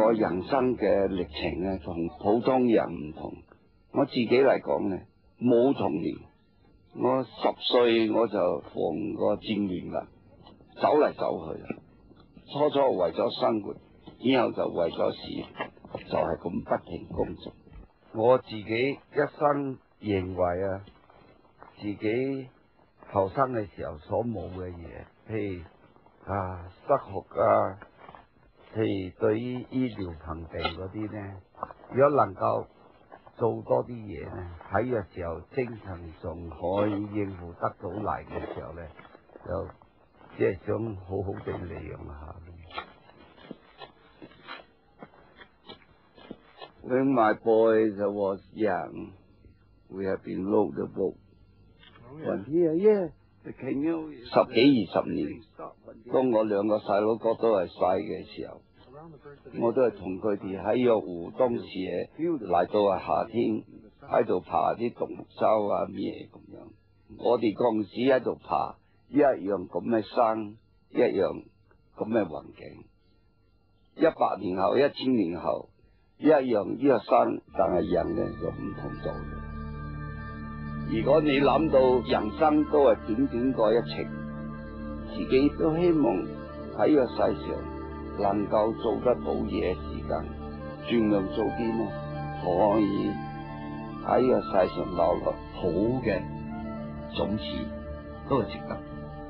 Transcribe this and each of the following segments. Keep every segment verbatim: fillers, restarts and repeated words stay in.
我人生嘅歷程咧，同普通人唔同。我自己嚟講咧，冇童年。我十歲我就防個戰亂啦，走嚟走去啦。初初為咗生活，以後就為咗事業，就係咁不停工作。我自己一生認為啊，自己後生嘅時候所冇嘅嘢，譬如啊失學啊，譬如對於醫療貧病嗰啲咧，如果能夠做多啲嘢咧，喺嘅時候精神上可以應付得到嚟嘅時候咧，就即係想好好地利用下。When my boys was young, we have been wrote the book. One here, yeah. 十幾二十年，當我兩個細佬哥都係細嘅時候，我都係同佢哋喺藥湖當時嚟到係夏天喺度爬啲獨木舟啊咩咁樣。我哋嗰陣時喺度爬一樣咁嘅山，一樣咁嘅環境。一百年後、一千年後，一樣呢個山，但係人咧就唔同咗。如果你諗到人生都係短短個一程，自己都希望喺個世上能夠做得到嘢時間，盡量做啲呢可以喺個世上留落好嘅種子，都係值得。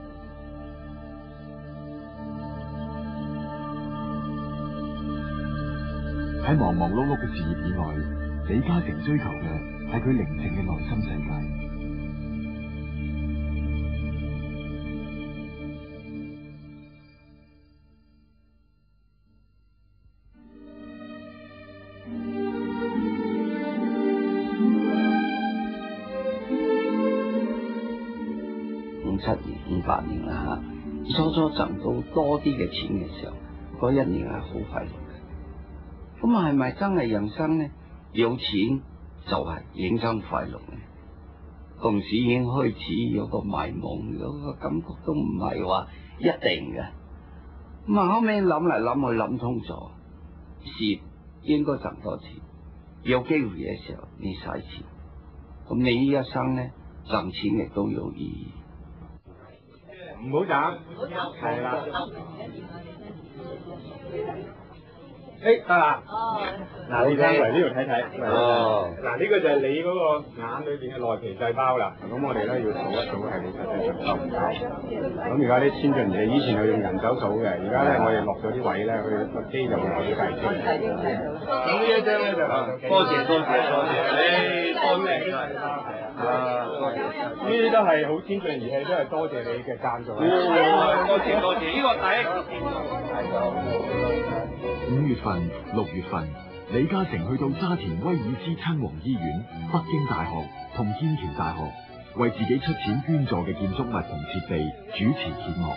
喺忙忙碌碌嘅事業以外，李嘉誠追求嘅係佢寧靜嘅內心世界。 五七年、五八年啦嚇，初初賺到多啲嘅錢嘅時候，嗰一年係好快樂嘅。咁係咪真係人生咧？有錢就係人生快樂咧？嗰陣時已經開始有個迷茫，有個感覺都唔係話一定嘅。咁啊後尾諗嚟諗去諗通咗，事業應該賺多錢，有機會嘅時候你使錢，咁你呢一生咧賺錢亦都有意義。 唔好斬，係啦。誒得啦。嗱，你聽嚟呢度睇睇。哦。嗱，呢個就係你嗰個眼裏邊嘅內皮細胞啦。咁我哋咧要數一數係你實際上夠唔夠。咁而家啲先進儀器以前係用人手數嘅，而家咧我哋落咗啲位咧，佢個機就會攞啲計出嚟。咁呢一張咧就多謝多謝多謝，誒多謝晒。啊，多謝！呢啲都係好先進儀器，都係多謝你嘅贊助。多謝多謝，呢個第一。 五月份、六月份，李嘉誠去到沙田威爾斯親王醫院、北京大學同劍橋大學，為自己出錢捐助嘅建築物同設備主持揭幕。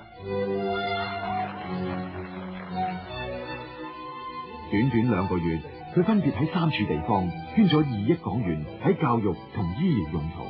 短短兩個月，佢分別喺三處地方捐咗二億港元喺教育同醫療用途。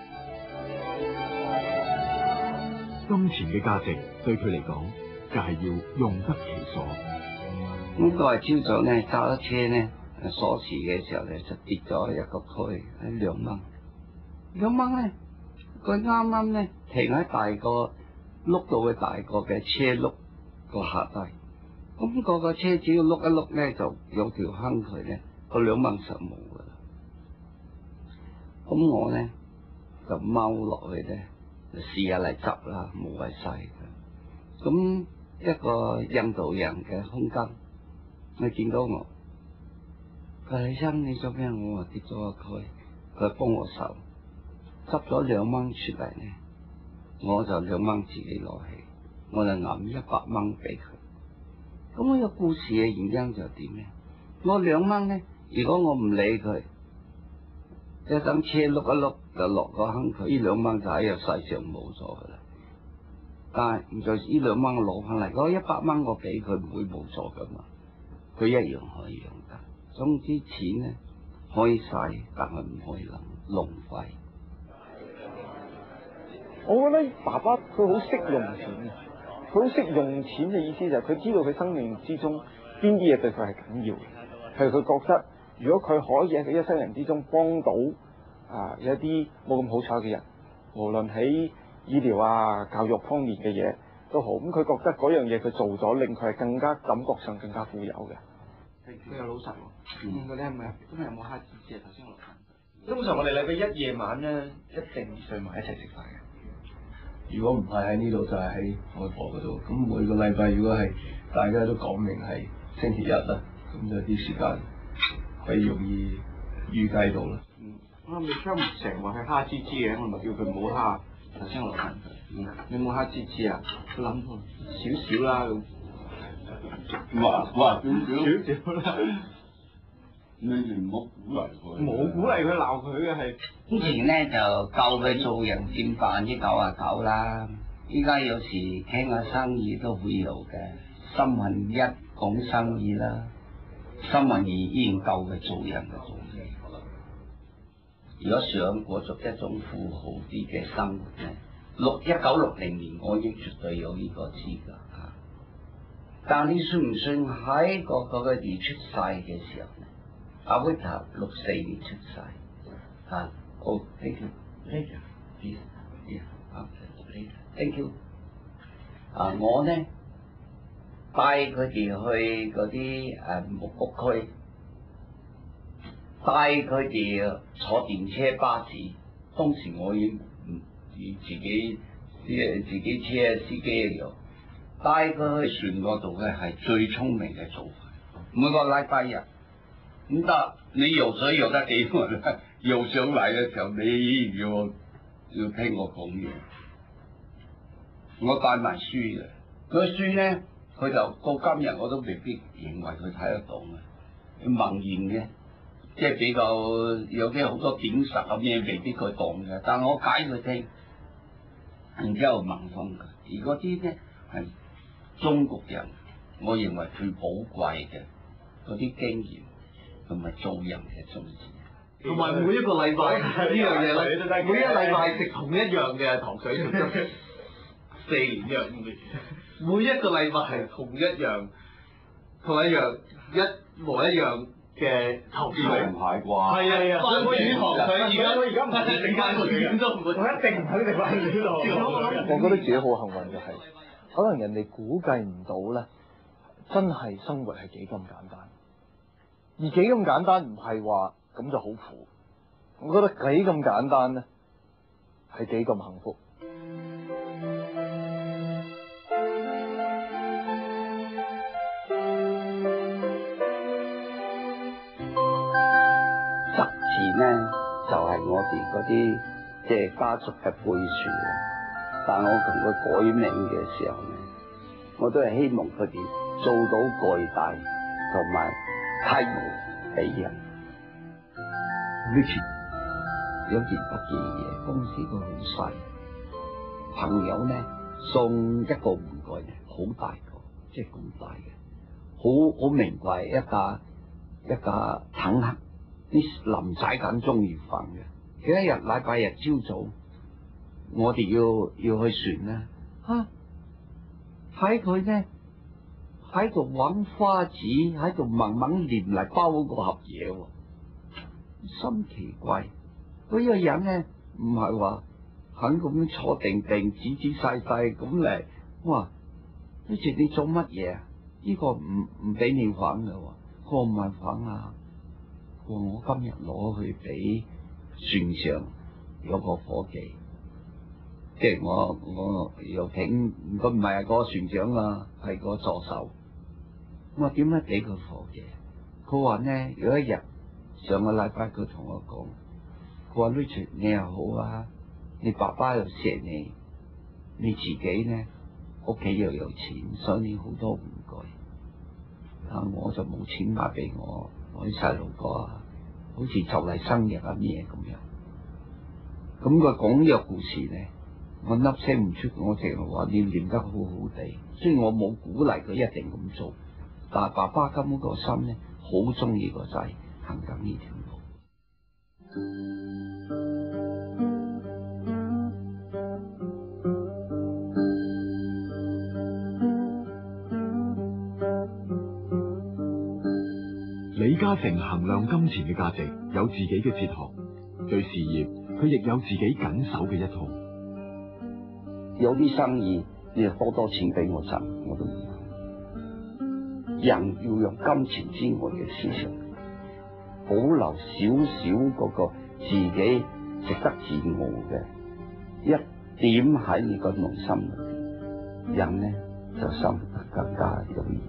金錢嘅價值對佢嚟講，就係要用得其所。 咁嗰日朝早咧揸咗車咧鎖匙嘅時候咧就跌咗一個區喺兩蚊，兩蚊咧佢啱啱咧停喺大個碌到嘅大個嘅車轆個下低。咁嗰個車只要碌一碌咧，就有條坑渠咧，個兩蚊就冇噶啦。咁我咧就踎落去咧，就試下嚟執啦，冇謂嘥嘅。咁一個印度人嘅空間，佢見到我，佢話：李生你做咩？我話跌咗個區，佢幫我手執咗兩蚊出嚟咧，我就兩蚊自己攞起，我就揞一百蚊俾佢。咁呢個故事嘅原因就點咧？我兩蚊咧，如果我唔理佢，一等車碌一碌就落個坑渠，呢兩蚊就喺個世上冇咗噶啦。但係唔再呢兩蚊我攞翻嚟，嗰一百蚊我俾佢唔會冇咗噶嘛，佢一樣可以用得。總之錢咧可以使，但係唔可以浪浪費。 我覺得爸爸佢好識用錢。佢好識用錢嘅意思就係佢知道佢生命之中邊啲嘢對佢係緊要嘅。係佢覺得，如果佢可以喺佢一生人之中幫到啊有一啲冇咁好彩嘅人，無論喺醫療啊、教育方面嘅嘢都好，咁佢覺得嗰樣嘢佢做咗，令佢係更加感覺上更加富有嘅。 佢又老實喎，嗯，嗰啲係咪今日有冇蝦子啫？頭先我問。 通常我哋禮拜一夜晚咧，一定聚埋一齊食飯嘅。如果唔係喺呢度，就係喺外婆嗰度。咁每個禮拜如果係大家都講明係星期日啦，咁就啲時間可以容易預計到啦。 嗯，我咪聽唔成話係蝦芝芝嘅，我咪叫佢唔好蝦。頭先我問佢，嗯，你冇蝦芝芝啊？佢諗少少啦咁。 話話少少少少啦。 你哋唔好鼓勵佢。 冇鼓勵佢鬧佢嘅係。 之前咧就教佢做人佔百分之九啊九啦，依家有時傾下生意都會有嘅。三分一講生意啦，三分二依然夠佢做人嘅做嘢。如果想過著一種富豪啲嘅生活咧，六一九六零年我已經絕對有呢個資格嚇。但你信唔信喺個嗰個兒出世嘅時候咧？阿威塔六四年出世，啊，好 ，thank you，later，please，yeah，thank you。啊，我咧帶佢哋去嗰啲誒木屋區，帶佢哋坐電車巴士。當時我已經唔自己誒自己車司機有，帶佢去船嗰度咧係最聰明嘅做法。每個禮拜日。唔得，你游水游得幾耐咧？游上嚟嘅時候，你要要聽我講嘢。我帶埋書嘅，嗰書咧，佢就到今日我都未必認為佢睇得懂嘅，文言嘅，即係比較有啲好多典實咁嘢，未必佢懂嘅。但我解佢聽，然之後問翻佢。而嗰啲咧係中國人，我認為最寶貴嘅嗰啲經驗。同埋做人嘅宗旨， 同埋每一個禮拜呢樣嘢咧，每一禮拜食同一樣嘅糖水，四年一樣嘅，每一個禮拜係同一樣，同一樣一模一樣嘅糖水。 唔係啩？ 係啊，番薯糖水而家我而家唔係食番薯點都唔會， 我一定唔肯食番薯糖。 我覺得自己好幸運嘅係，可能人哋估計唔到咧，真係生活係幾咁簡單。而幾咁簡單唔係話咁就好苦，我覺得幾咁簡單咧，係幾咁幸福。 實錢咧就係、是、我哋嗰啲即係家族嘅背書啦，但我同佢改名嘅時候咧，我都係希望佢哋做到巨大同埋。睇我俾人呢次有件得意嘅嘢，公司都好細，朋友咧送一個玩具咧，好大個，即係咁大嘅，好好名貴，一架一架坦克，啲林仔咁中意瞓嘅。有一日禮拜日朝早，我哋要要去船啦，嚇睇佢咧。喺度揾花紙，喺度慢慢黏嚟包嗰個盒嘢喎，心奇怪。嗰、那個人咧唔係話肯咁樣坐定定、仔仔細細咁嚟。哇！呢次你做乜嘢啊？呢、這個唔唔俾你玩嘅喎。佢話唔係玩啊，佢話我今日攞去俾船上有個伙計，即係我我遊艇，佢唔係個船長啊，係個助手。我話點解俾佢伙計？佢話咧有一日上個禮拜佢同我講，佢話 Richard 你又好啊，你爸爸又錫你，你自己咧屋企又有錢，所以你好多玩具。啊，我就冇錢買俾我我啲細路哥啊，好似就嚟生日啊咩咁樣。咁佢講呢個故事咧，我粒聲唔出，我淨係話你練得好好地，雖然我冇鼓勵佢一定咁做。但係爸爸根本個心咧，好中意個仔行緊呢條路。 李嘉誠衡量金錢嘅價值有自己嘅哲學，對事業佢亦有自己緊守嘅一套。 有啲生意你就多多錢俾我賺，我都唔肯。人要用金錢之外嘅思想，保留少少嗰個自己值得自傲嘅一點喺你個內心裏邊，人呢就生活得更加容易。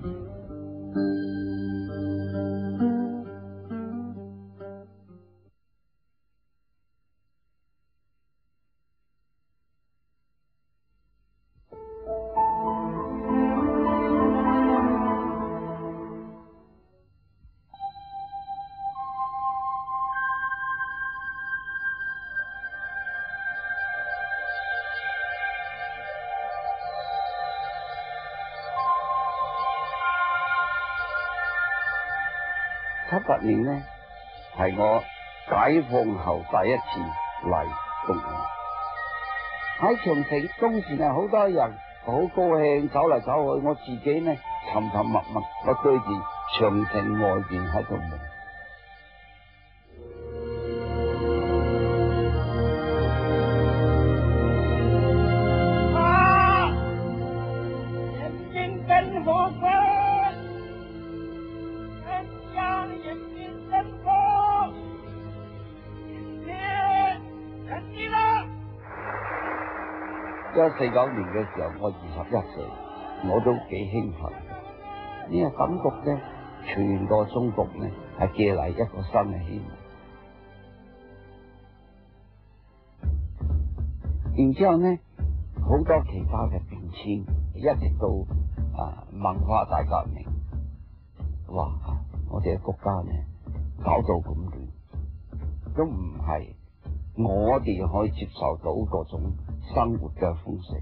七八年呢，係我解放後第一次嚟東莞。喺長城當時係好多人好高興走嚟走去，我自己呢沉沉默默，我對住長城外邊喺度望。一九四九年嘅時候，我二十一歲，我都幾興奮。呢個感覺咧，全個中國咧係寄嚟一個新嘅希望。然之後咧，好多其他嘅變遷，一直到啊文化大革命，哇！我哋嘅國家咧搞到咁亂，都唔係我哋可以接受到嗰種生活嘅方式。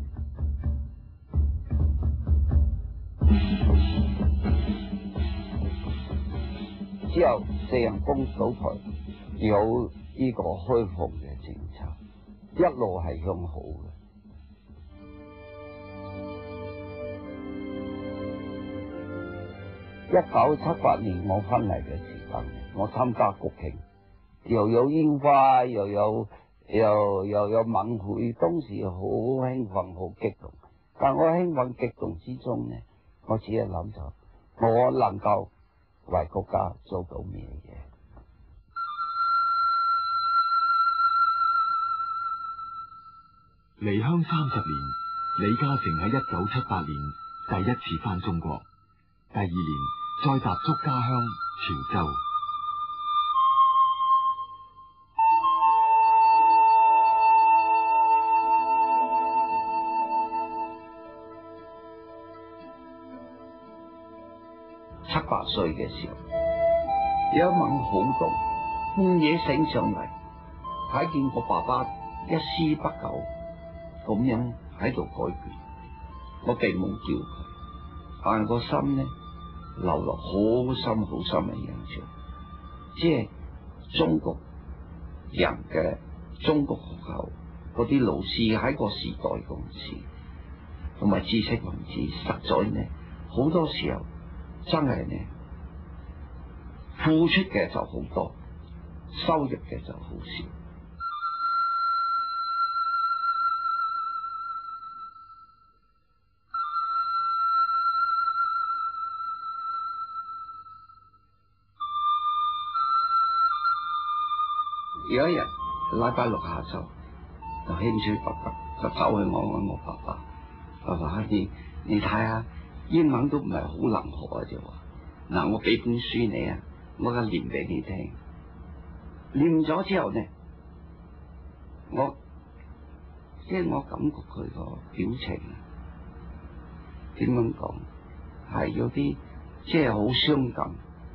之後四人幫倒台，有呢個開放嘅政策，一路係向好嘅。一九七八年我翻嚟嘅時間，我參加國慶，又有煙花，又有又又有晚會，當時好興奮，好激動。但我興奮激動之中呢，我只係諗就我能夠為國家做到咩嘢。 離鄉三十年，李嘉誠喺一九七八年第一次返中國，第二年再踏足家鄉潮州。 七八歲嘅時候，有一晚好凍，半夜醒上嚟，睇見個爸爸一絲不苟咁樣喺度改卷，我並冇叫佢，但個心呢留落好深好深嘅印象，即係中國人嘅中國學校嗰啲老師喺個時代嗰陣時，同埋知識分子，實在呢好多時候。真係呢，付出嘅就好多，收入嘅就好少。有一日禮拜六下晝，就興趣勃勃，就走去我揾我爸爸，爸爸你你睇下。英文都唔係好能學啊！就話嗱，我俾本書你啊，我嘅念俾你聽。念咗之後呢，我即係我感覺佢個表情啊，點樣講係有啲即係好傷感。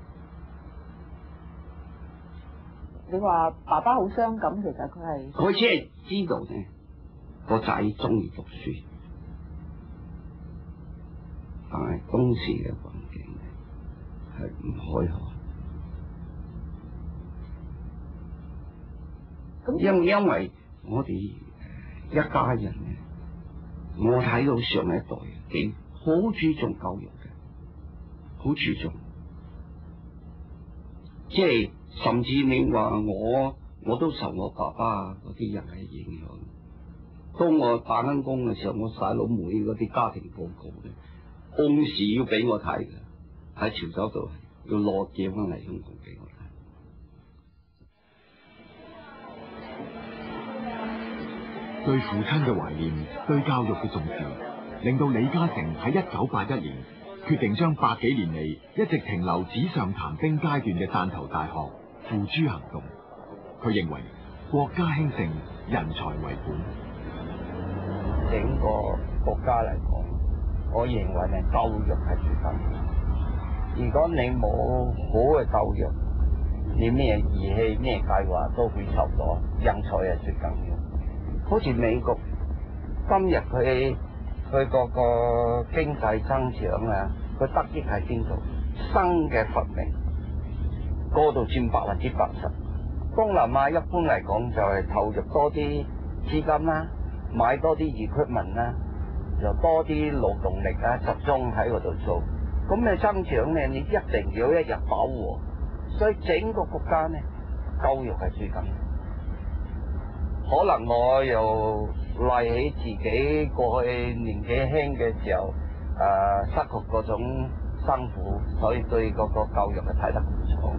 你話爸爸好傷感，其實佢係佢只係知道呢，個仔中意讀書。但係當時嘅環境係唔開放，因因為我哋一家人咧，我睇到上一代幾好注重教育嘅，好注重。 即係甚至你話我我都受我爸爸嗰啲人嘅影響。當我打緊工嘅時候，我細佬妹嗰啲家庭報告咧，按時要俾我睇嘅，喺潮州度要落嘢翻嚟香港俾我睇。 對父親嘅懷念，對教育嘅重視，令到李嘉誠喺一九八一年決定將百幾年嚟一直停留紙上談兵階段嘅汕頭大學付諸行動。佢認為國家興盛，人才為本。 整個國家嚟講，我認為咧教育係最緊要。如果你冇好嘅教育，你咩儀器咩計劃都會受咗，人才係最緊要。好似美國今日佢佢嗰個經濟增長啊，佢得益係邊度？新嘅發明嗰度佔百分之八十。東南亞一般嚟講就係投入多啲資金啦，買多啲equipment啦，就多啲勞動力啊，集中喺嗰度做。咁你增長咧，你一定要一日飽和。所以整個國家咧，教育係最緊要。可能我又賴起自己過去年紀輕嘅時候，誒、呃、失去嗰種辛苦，所以對嗰個教育係睇得唔錯。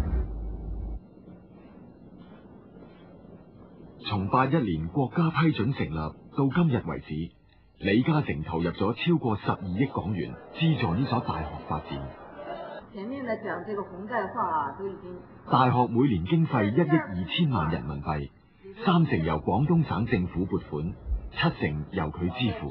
從八一年國家批准成立到今日為止，李嘉誠投入咗超過十二億港元資助呢所大學發展。 前面嚟講，這個紅帶化都已經大學每年經費一億二千萬人民幣。三成由廣東省政府撥款，七成由佢支付。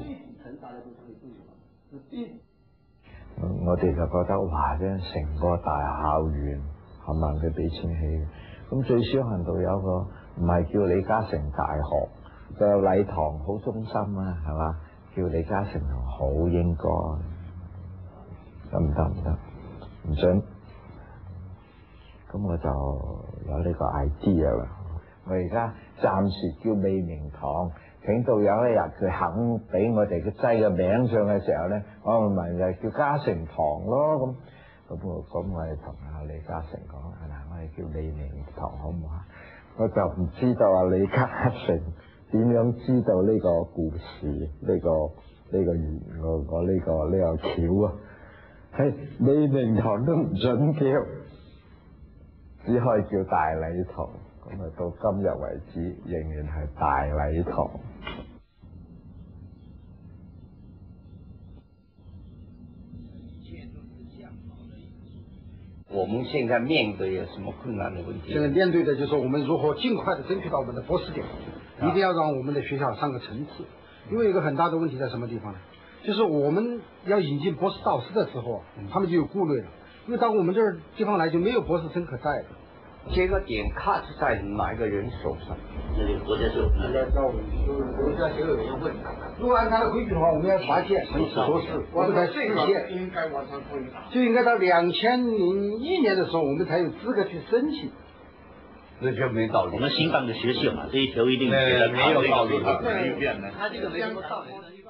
我哋就覺得哇！真成個大校園冚唪唥佢俾錢起，咁最少限度有個唔係叫李嘉誠大學，就有禮堂好中心啊，係嘛？叫李嘉誠堂好應該，得唔得？唔得，唔准。咁我就有呢個 idea 啦。我而家暫時叫未名堂，等到有一日佢肯俾我哋嘅擠個名上嘅時候咧，我咪就叫嘉誠堂咯。咁咁我咁我哋同阿李嘉誠講，嗱，我哋叫未名堂好唔好啊？我就唔知道啊，李嘉誠點樣知道呢個故事？呢、呢個呢、呢個我我呢個呢、呢個橋啊？係未名堂都唔准叫，只可以叫大禮堂。咁啊，到今日為止仍然係大禮堂。 我們現在面對有什麼困難的問題？ 現在面對的就是我們如何盡快的爭取到我們的博士點，一定要讓我們的學校上個層次。因為一個很大的問題在什麼地方呢？就是我們要引進博士導師的時候，他們就有顧慮了，因為到我們這兒地方來就沒有博士生可在的。 這個點卡是在哪一個人手上？ 那個國家就有國家教育，國家教育委員會。如果按他的規矩的話，我們要發現城市博士，我們在這個應該往上推，就應該到兩千零一年的時候，我們才有資格去申請。 那就沒道理。 我們新辦的學校嘛，這一條一定覺得沒有道理。 他這個沒什麼道理。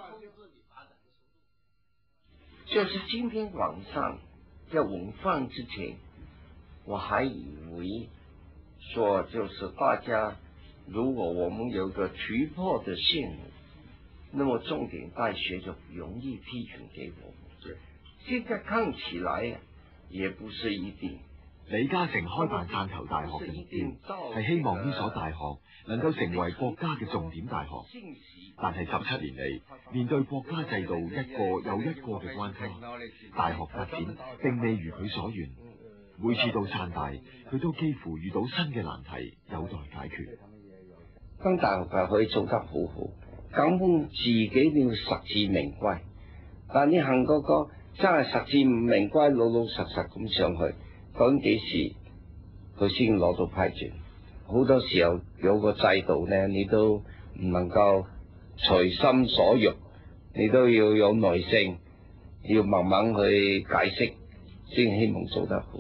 就是今天晚上在晚飯之前，我還以為說就是大家如果我們有個突破的項目，那麼重點大學就容易批准給我們。現在看起來也不是一定。 李嘉誠開辦汕頭大學嘅目標係希望呢所大學能夠成為國家嘅重點大學，但係十七年嚟，面對國家制度一個又一個嘅關卡，大學發展並未如佢所願。每次到汕大，佢都幾乎遇到新嘅難題，有待解決。 當大學就可以做得好好，根本自己都要實至名歸。但你行嗰個真係實至名歸，老老實實咁上去，究竟幾時佢先攞到批准？好多時候有個制度咧，你都唔能夠隨心所欲，你都要有耐性，要慢慢去解釋，先希望做得好。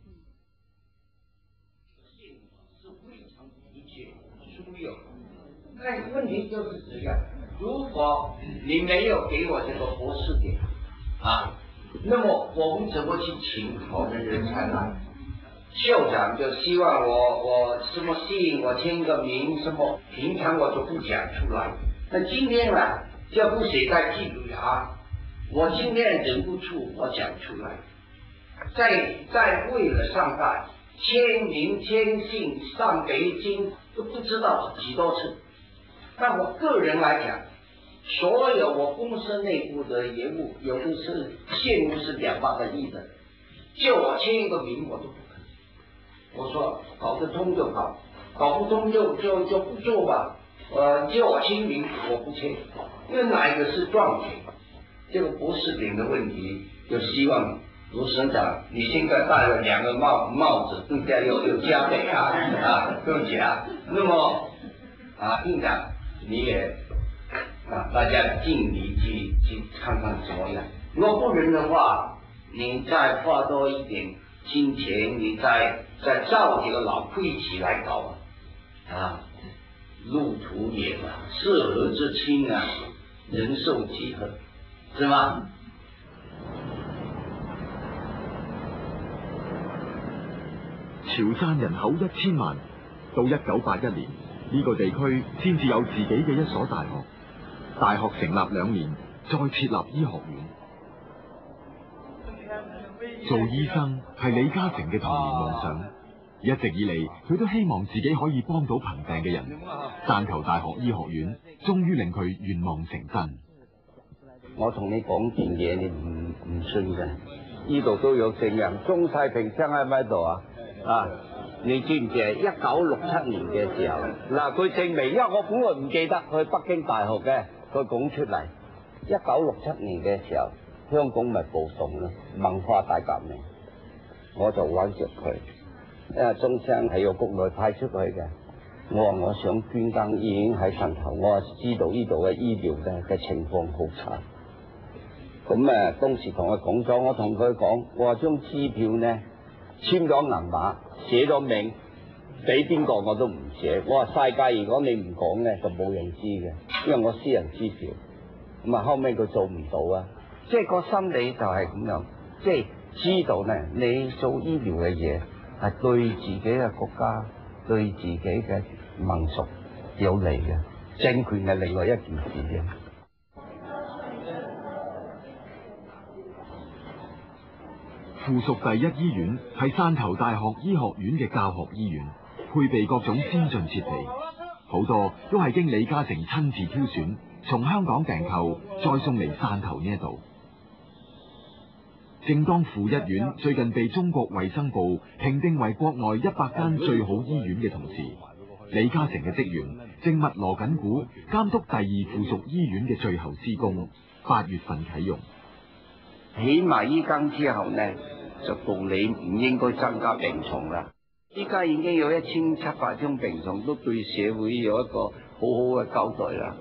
但問題就是這樣，如果你沒有給我這個博士點啊，那麼我們怎麼去請好的人才來？ 校长就希望我我什么信我签个名什么，平常我就不讲出来。那今天呢，就不写在记录里啊。我今天忍不住我讲出来，在在为了上班签名签信上北京都不知道几多次。但我个人来讲，所有我公司内部的业务，有的是现务是两万个亿的，就我签一个名我都不可能。我说搞得通就搞，搞不通就就就不做吧。呃，叫我签名我不签，因为哪一个是撞钱？这个博士点的问题，就希望卢省长，你现在戴了两个帽帽子，更加有有加倍啊啊，对不起啊。那么啊，院长你也啊，大家尽力去去看看怎么样。如果不能的话，你再花多一点金钱，你再再造几个老会起来搞啊，路途远啊，涉河之清啊，人寿几何。是嗎？ 潮汕人口一千萬，到一九八一年呢、這個地區先至有自己嘅一所大學。大學成立兩年，再設立醫學院。做醫生係李嘉誠嘅童年夢想，一直以嚟佢都希望自己可以幫到貧病嘅人。汕頭大學醫學院終於令佢願望成真。 我同你講件嘢，你唔唔信嘅。呢度都有證人，鍾太平生喺咪度啊？啊，你知唔知啊？一九六七年嘅時候，嗱佢證明，因為我本來唔記得去北京大學嘅，佢講出嚟。一九六七年嘅時候，香港咪暴動咯，文化大革命，我就揾著佢，因為中山係由國內派出去嘅。我話我想捐間醫院喺汕頭，我話知道呢度嘅醫療咧嘅情況好差。咁誒當時同佢講咗，我同佢講，我話張支票呢簽咗銀碼，寫咗名，俾邊個我都唔寫。我話世界如果你唔講呢，就冇人知嘅，因為我私人支票。咁啊後尾佢做唔到啊，即係個心理就係咁樣，即係知道呢，你做醫療嘅嘢係對自己嘅國家、對自己嘅民族有利嘅，政權係另外一件事嘅。 附屬第一醫院係汕頭大學醫學院嘅教學醫院，配備各種先進設備，好多都係經李嘉誠親自挑選，從香港訂購，再送嚟汕頭呢一度。正當附一院最近被中國衛生部評定為國內一百間最好醫院嘅同時，李嘉誠嘅職員正密鑼緊鼓監督第二附屬醫院嘅最後施工，八月份啟用。 起埋依間之後呢，就道理唔應該增加病床啦。依家已經有一千七百張病床，都對社會有一個好好嘅交代啦。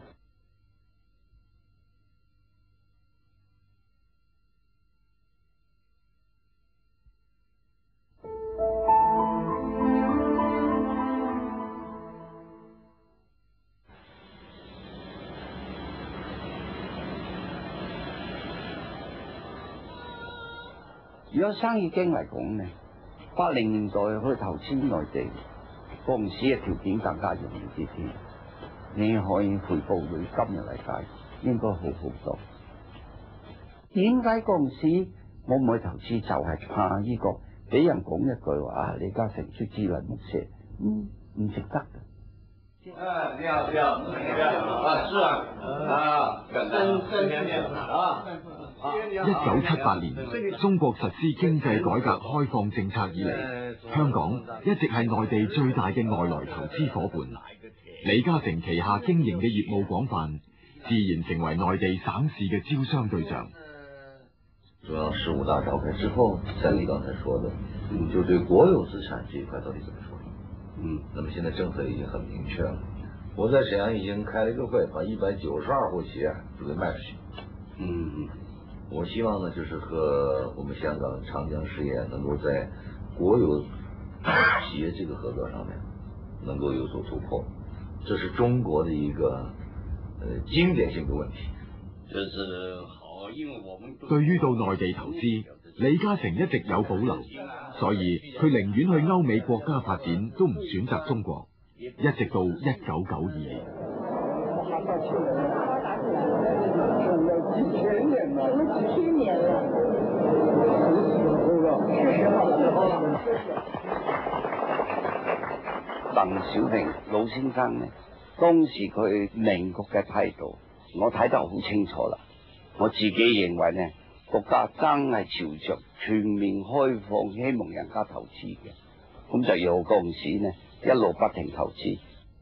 如果生意經嚟講呢，八零年代去投資內地，嗰陣時嘅條件更加容易啲添，你可以回報佢今日嚟計應該好好多。點解嗰陣時我唔去投資？就係、是、怕呢、這個俾人講一句話啊，李嘉誠出資嚟木蛇，嗯，唔值得嘅。 啊，你好，你好，你好，啊，是啊，啊，真真年年啊。 一九七八年，中國實施經濟改革開放政策以嚟，香港一直係內地最大嘅外來投資伙伴。李嘉誠旗下經營嘅業務廣泛，自然成為內地省市嘅招商對象。 主要十五大召開之後，像你剛才說的，嗯，就對國有資產這一塊到底怎麼處理？嗯，那麼現在政策已經很明確了。我在沈陽已經開了一個會，把一百九十二戶企業準備賣出去。嗯。我希望呢，就是和我們香港長江實業能夠在國有企業這個合作上面能夠有所突破，這是中國的一個呃經典性的問題。 就是好，因為我們對於到內地投資， 李嘉誠一直有保留，所以佢寧願去歐美國家發展，都唔選擇中國，一直到一九九二年。 幾千年了，有幾千年了。 鄧小平老先生呢，當時佢明確嘅態度，我睇得好清楚啦。我自己認為呢，國家真係朝着全面開放，希望人家投資嘅，咁就要嗰陣時呢一路不停投資。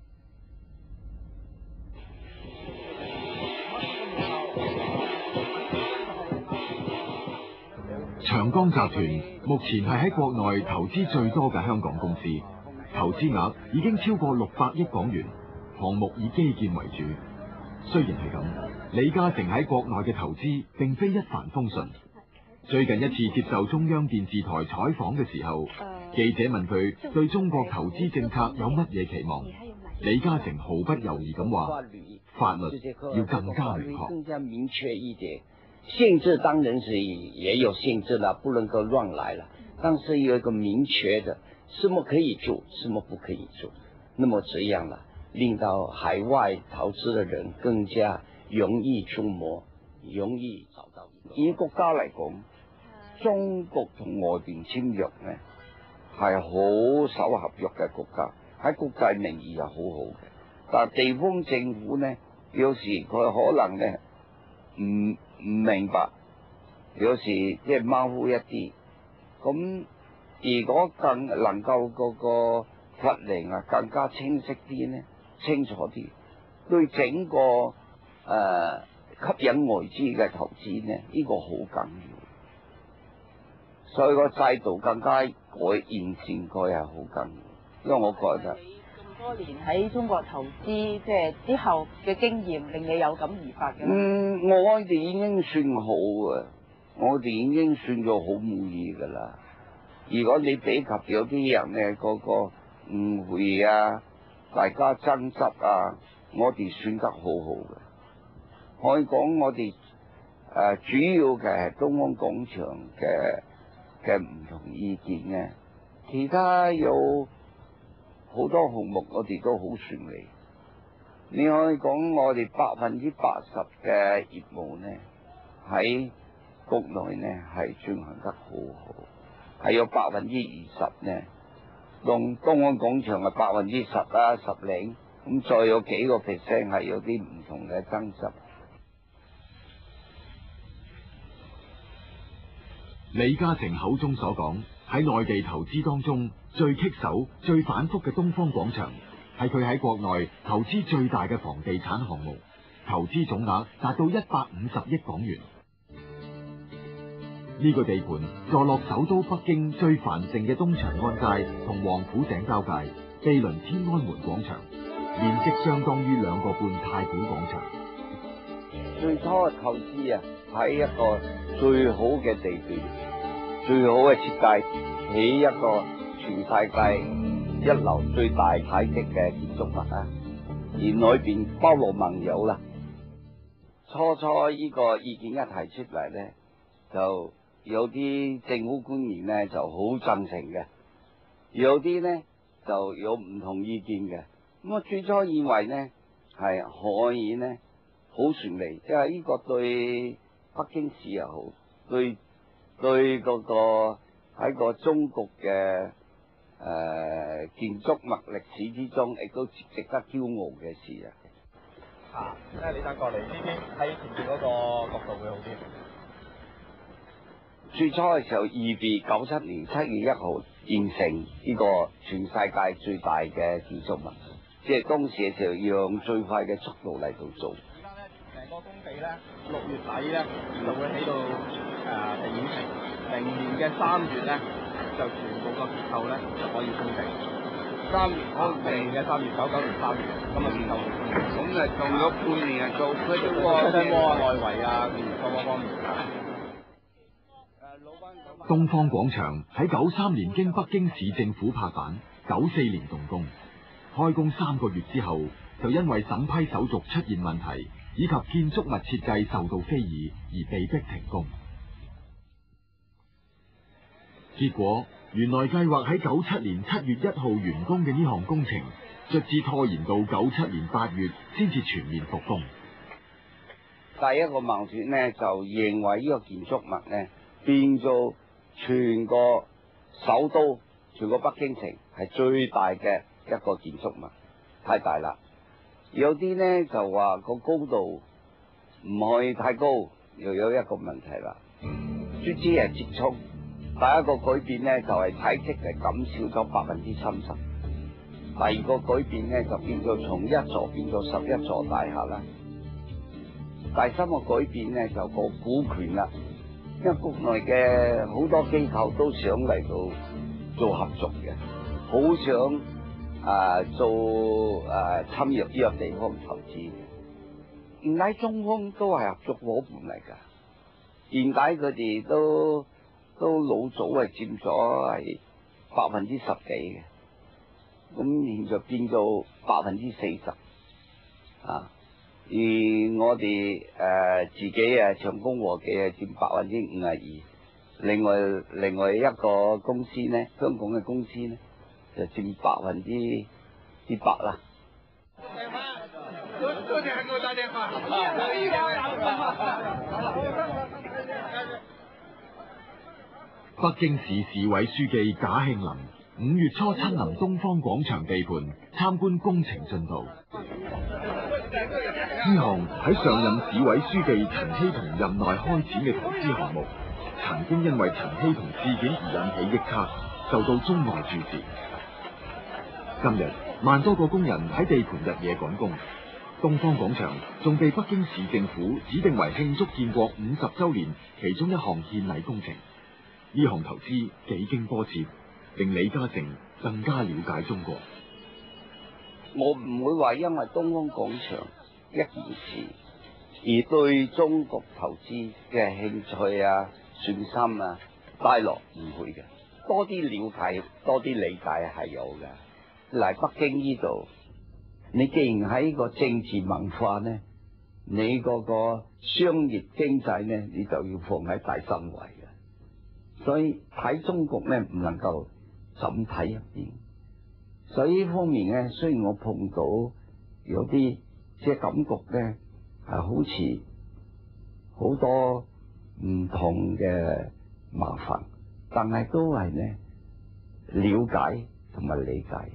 長江集團目前係喺國內投資最多嘅香港公司，投資額已經超過六百億港元，項目以基建為主。雖然係咁，李嘉誠喺國內嘅投資並非一帆風順。最近一次接受中央電視台採訪嘅時候，記者問佢對中國投資政策有乜嘢期望，李嘉誠毫不猶豫咁話：法律要更加明確。 更加明確一點，限制當然是也有限制了，不能夠亂來了，但是有一個明確的，什麼可以做，什麼不可以做，那麼這樣了，令到海外投資的人更加容易觸摸，容易找到。以國家嚟講，中國同外邊簽約呢係好守合約嘅國家，喺國際名義係好好嘅，但係地方政府呢，有時佢可能呢唔唔明白，有時即係馬虎一啲。咁如果更能夠嗰個法令啊更加清晰啲呢，清楚啲，對整個誒、呃、吸引外資嘅投資呢，呢、呢個好緊要。所以個制度更加改完善，佢係好緊要。因為我覺得咁多年喺中國投資，即係之後嘅經驗，令你有感而發嘅。 嗯，我哋已經算好啊，我哋已經算咗好滿意噶啦。如果你比及有啲人咧，嗰個誤會啊，大家爭執啊，我哋算得好好嘅。可以講我哋誒、呃、主要嘅係東方廣場嘅嘅唔同意見咧，其他有好多項目我哋都好順利。你可以講我哋百分之八十嘅業務呢，喺國內呢係進行得好好，係有百分之二十呢，用東安廣場嘅百分之十啦十零，咁再有幾個 percent 係有啲唔同嘅爭執。 李嘉誠口中所講喺內地投資當中最棘手、最反覆嘅東方廣場，係佢喺國內投資最大嘅房地產項目，投資總額達到一百五十億港元。呢、這個地盤坐落首都北京最繁盛嘅東長安街同王府井交界，毗鄰天安門廣場，面積相當於兩個半太古廣場。 最初嘅投資啊，喺一個最好嘅地段，最好嘅設計，起一個全世界一流最大體積嘅建築物啊，而裏邊包羅萬有啦。初初呢個意見一提出嚟咧，就有啲政府官員咧就好贊成嘅，有啲咧就有唔同意見嘅。咁我最初以為咧係可以咧好順利，即係呢個對北京市又好，對對嗰個喺個中國嘅誒、呃、建築物歷史之中，亦都值得驕傲嘅事啊！ 啊，即係李生過嚟呢邊喺前邊嗰個角度會好啲。 最初嘅時候，預備九七年七月一號完成呢個全世界最大嘅建築物，即係當時嘅時候要用最快嘅速度嚟到做。 而家咧，成個工地咧，六月底咧就會起到誒地面層，明年嘅三月咧就全部個結構咧就可以封地。三月開明年嘅三月，九九年三月，咁啊結構會封。咁啊，用咗半年啊做出咗個車窩啊、外圍啊、各個方面。 東方廣場喺九三年經北京市政府拍板，九四年動工，開工三個月之後，就因為審批手續出現問題，以及建築物設計受到非議而被迫停工。 結果原來計劃喺九七年七月一號完工嘅呢項工程，卒之拖延到九七年八月先至全面復工。 第一個矛盾呢，就認為呢個建築物呢變咗全個首都、全個北京城係最大嘅一個建築物，太大啦。有啲呢就話個高度唔可以太高，又有一個問題啦。卒之係折衷，第一個改變呢就係體積係減少咗百分之三十。第二個改變呢就變咗從一座變咗十一座大廈啦。第三個改變呢就個股權啦，因為國內嘅好多機構都想嚟到做合作嘅，好想啊、呃、做啊侵入呢個地方投資嘅。點解中方都係合作伙伴嚟㗎？點解佢哋都都老早係佔咗係百分之十幾嘅？咁現在變到百分之四十啊！而我哋誒、呃、自己啊長江和記係佔百分之五十二，另外另外一個公司呢，香港嘅公司呢就佔百分之之百啦。 昨天還給我打電話， 北京市市委書記賈慶林五月初親臨東方廣場地盤參觀工程進度。呢項喺上任市委書記陳希同任內開展嘅投資項目，曾經因為陳希同事件而引起臆測，受到中外注視。今日萬多個工人喺地盤日夜趕工，東方廣場仲被北京市政府指定為慶祝建國五十周年其中一項獻禮工程。呢項投資幾經波折，令李嘉誠更加了解中國。 我唔會話因為東方廣場一件事而對中國投資嘅興趣啊、信心啊低落，唔會嘅。多啲了解、多啲理解係有嘅。嚟北京呢度，你既然喺個政治文化呢，你嗰個商業經濟呢，你就要放喺第三位嘅。所以睇中國呢，唔能夠就咁睇一邊。所以呢方面呢，雖然我碰到有啲即係感覺呢，係好似好多唔同嘅麻煩，但係都係呢了解同埋理解。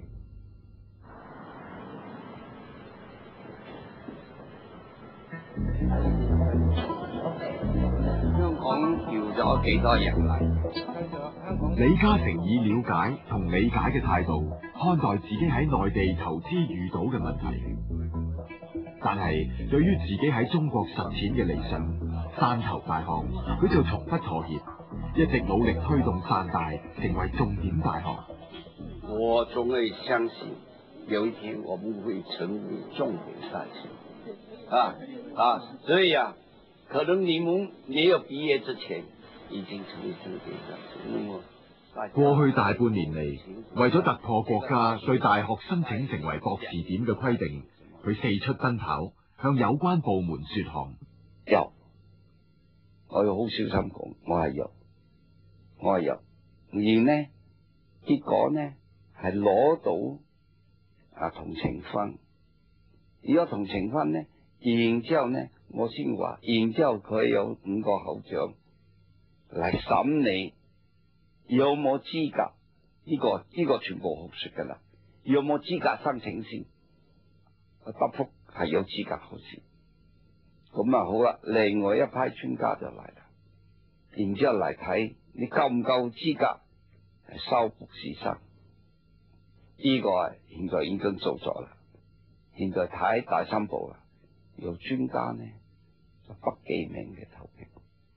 香港調咗幾多人嚟？ 李嘉誠以了解同理解嘅態度看待自己喺內地投資遇到嘅問題，但係對於自己喺中國實踐嘅理想，汕頭大學佢就從不妥協，一直努力推動汕大成為重點大學。 我總係相信有一天我們會成為重點大學。啊啊，所以啊，可能你們沒有畢業之前已經成為重點大學。 過去大半年嚟，為咗突破國家對大學申請成為博士點嘅規定，佢四出奔跑，向有關部門說項。 有，我要好小心講，我係有，我係有，而呢結果呢係攞到啊同情分，如果同情分呢，然之後呢我先話，然之後佢有五個校長嚟審你。有冇資格？呢、這個呢、這個全部學術噶啦，有冇資格申請先？答覆係有資格考試。咁啊好啦，另外一批專家就嚟啦，然之後嚟睇你夠唔夠資格收博士生？呢、這個係現在已經做咗啦，現在睇第三步啦，由專家呢就不記名嘅投票。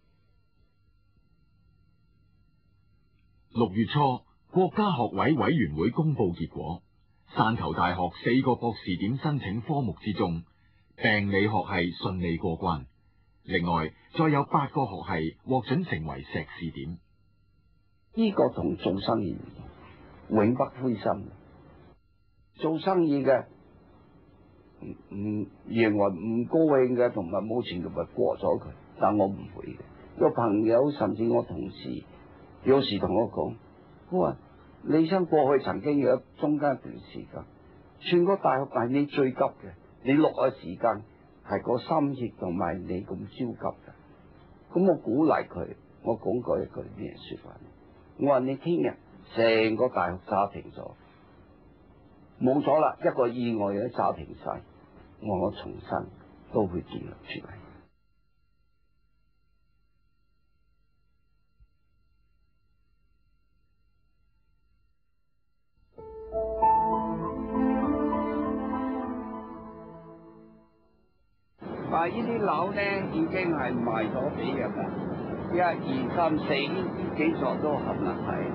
六月初，國家學委委員會公布結果，汕頭大學四個博士點申請科目之中，病理學系順利過關，另外再有八個學系獲准成為碩士點。 呢個同做生意永不灰心，做生意嘅唔唔認為唔高興嘅同埋冇錢嘅咪過咗佢，但我唔會嘅。有朋友甚至我同事有時同我講，佢話李生過去曾經有中間一段時間，全個大學係你最急嘅，你落嘅時間係個心血同埋你咁焦急嘅。咁我鼓勵佢，我講過一句咩説法？我話你聽日成個大學揸停咗，冇咗啦，一個意外都揸停晒，我我重新都會建立出嚟。啊！呢啲樓咧已經係賣咗俾人啦，一二三四幾座都冚唪唥係。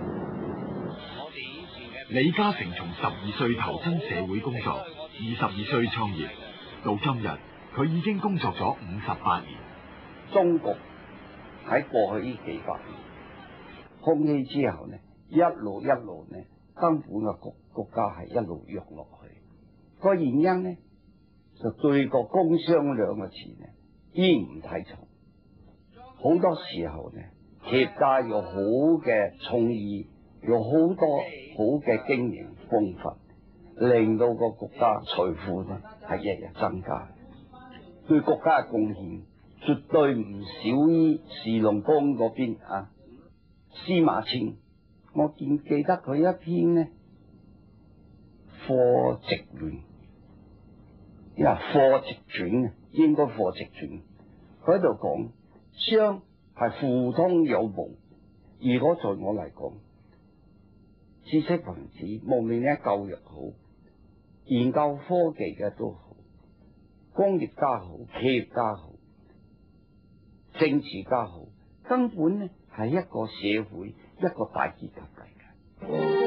李嘉誠從十二歲投身社會工作，二十二歲創業，到今日佢已經工作咗五十八年。 中國喺過去呢幾百年空氣之後呢，一路一路呢，根本嘅國國家係一路弱落去。個原因呢，就對個工商兩個字呢，依然唔睇重。好多時候呢，企業家有好嘅創意，有好多好嘅經營方法，令到個國家財富呢係日日增加，對國家嘅貢獻絕對唔少於時龍江嗰邊啊。司馬遷，我見記得佢一篇呢《貨殖論》。因為貨殖傳啊，應該貨殖傳，佢喺度講商係互通有無。如果在我嚟講，知識分子無論咧教育好、研究科技嘅都好，工業家好、企業家好、政治家好，根本咧係一個社會一個大結構嚟嘅。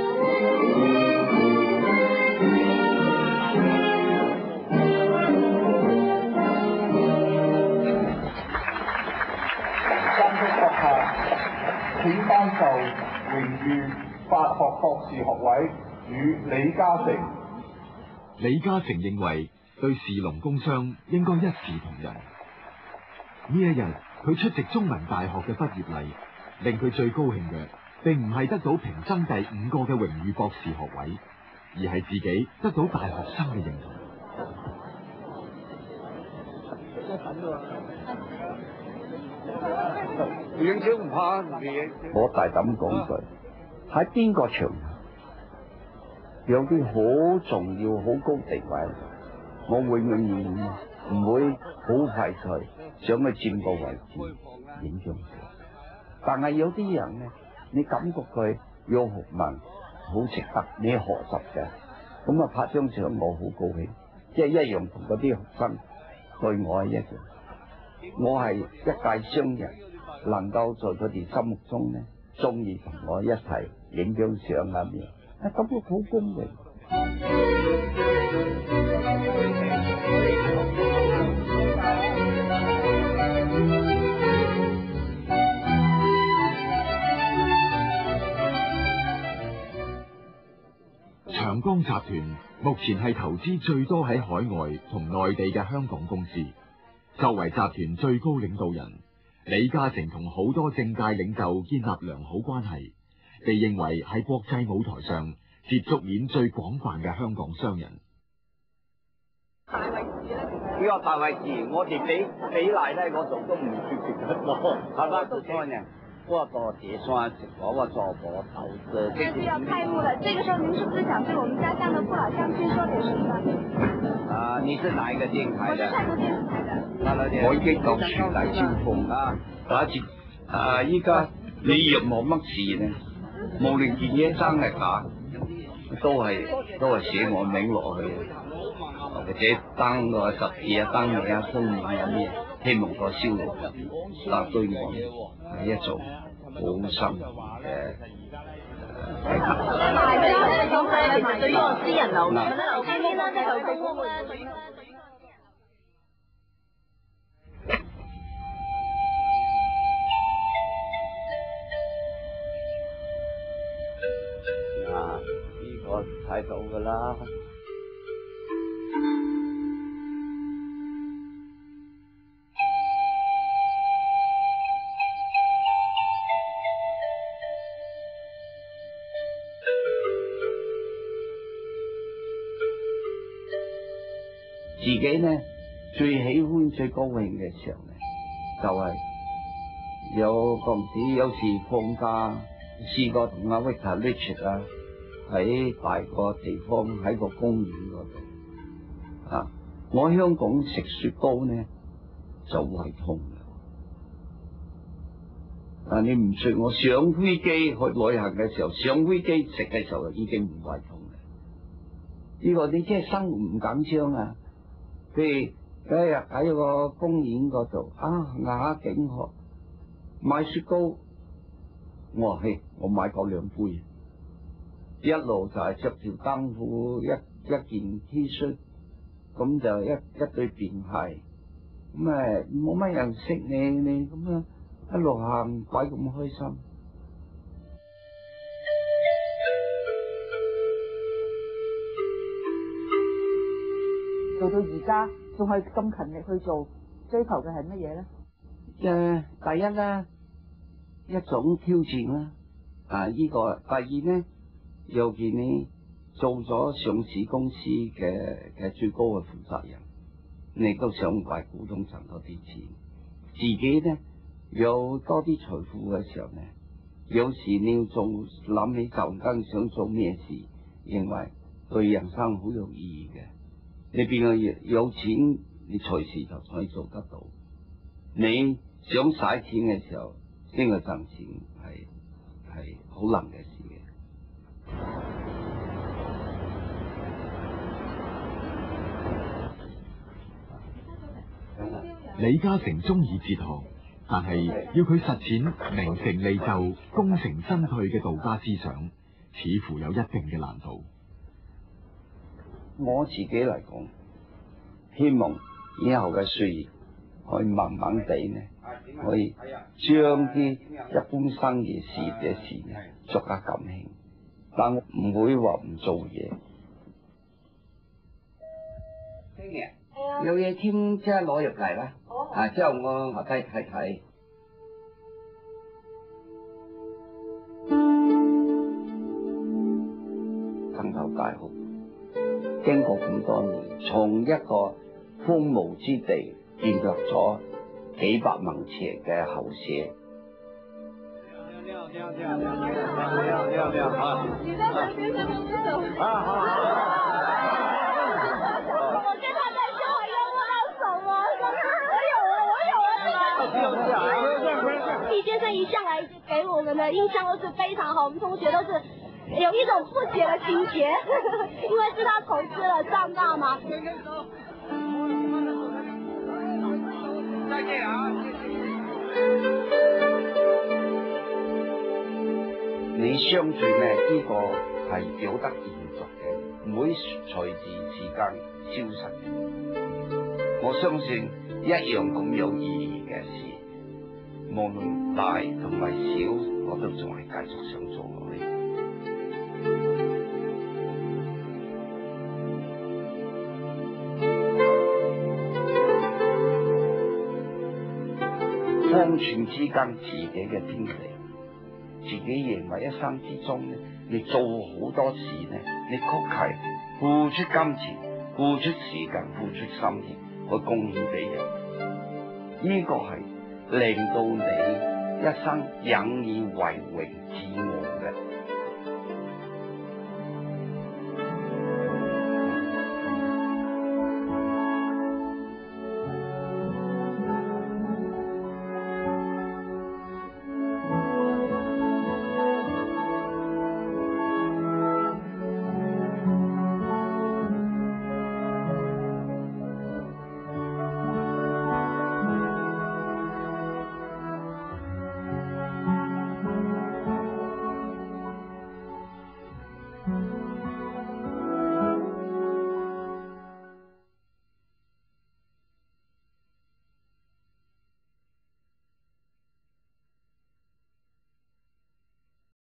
請頒授榮譽法學博士學位與李嘉誠。 李嘉誠認為對士農工商應該一視同仁。呢一日佢出席中文大學嘅畢業禮，令佢最高興嘅並唔係得到平生第五個嘅榮譽博士學位，而係自己得到大學生嘅認同。 影相唔怕，我大膽講句，喺邊個場合有啲好重要、好高地位，我永永遠遠唔會好快脆想去佔個位置影張相。但係有啲人咧，你感覺佢有學問，好值得你學習嘅，咁啊拍張相我好高興，即係一樣同嗰啲學生對我係一樣。我係一介商人，能夠在佢哋心目中咧，中意同我一齊影張相啊咩，啊感覺好恭榮。 長江集團目前係投資最多喺海外同內地嘅香港公司。作為集團最高領導人，李嘉誠同好多政界領袖建立良好關係，被認為係國際舞台上接觸面最廣泛嘅香港商人。 大位置咧，呢個大位置，我哋比比例咧，我做都唔算值得多，係嘛？都錯呢。我多結算我我做我投資。 這就要開幕了，這個時候您是不是想對我們家鄉的父老鄉親說點什麼？ 啊，你是哪一個電台的？ 我是汕頭電視台的。 我已經到處大招風啊！打住啊！依家你若冇乜事呢，無論件嘢真係假，都係都係寫我名落去，或者登個十字啊、登名啊、封面啊咩，希望個銷路。但對我係一種好深嘅。 賣咗咧，咁咧，其實對於我私人樓盤咧，樓盤啦，即係公屋咧，對於啊，呢個睇到㗎啦。 自己呢最喜歡最高興嘅時候呢，就係、是、有嗰陣時有時放假，試過同阿 Victor Richard 啊喺大個地方喺個公園嗰度啊，我香港食雪糕呢就胃痛嘅，啊你唔信我上飛機去旅行嘅時候，上飛機食嘅時候已經唔胃痛啦。呢、這個你即係生活唔緊張啊！譬如有一日喺個公園嗰度啊，雅景河買雪糕，我話嘿，我買過兩杯，一路就係着條燈褲，一一件 T 恤，咁就一一對便鞋，咁誒冇乜人識你，你咁樣一路行鬼咁開心。 做到而家仲係咁勤力去做，追求嘅係乜嘢咧？ 誒，第一咧一種挑戰啦，啊呢、這個第二咧，尤其你做咗上市公司嘅嘅最高嘅負責人，你都想為股東賺多啲錢，自己咧有多啲財富嘅時候咧，有時你要做諗起就更想做咩事，認為對人生好有意義嘅。你變咗有錢，你隨時就可以做得到。你想使錢嘅時候，邊個賺錢係係好難嘅事嘅。李嘉誠中意哲學，但係要佢實踐名成利就、功成身退嘅道家思想，似乎有一定嘅難度。 我自己嚟講，希望以後嘅歲月可以慢慢地呢，可以將啲一般生意事業嘅事呢作下感興，但我唔會話唔做嘢。有嘢添，即係攞入嚟啦。啊，之後我我低睇睇。更頭大學。經過咁多年，從一個荒蕪之地變作咗幾百萬尺嘅校舍。 你好，你好，你好，你好，你好，你好，你好，你好，啊！你在旁邊跟我走。啊好。我跟他在說，要握到手嗎？我有啊，我有啊。李先生一向來給我們的印象都是非常好，我們同學都是。有一種不解的情結，因為是他投資了長大嘛。再見啊！ 你相信呢？呢、這個係有得延續嘅，唔會隨住時間消失嘅。我相信一樣咁有意義嘅事，無論大同埋小，我都仲係繼續想做落去。方寸之間自己嘅天地，自己認為一生之中咧，你做好多事咧，你確係付出金錢、付出時間、付出心血去貢獻俾人，呢、這個係令到你一生引以為榮自我嘅。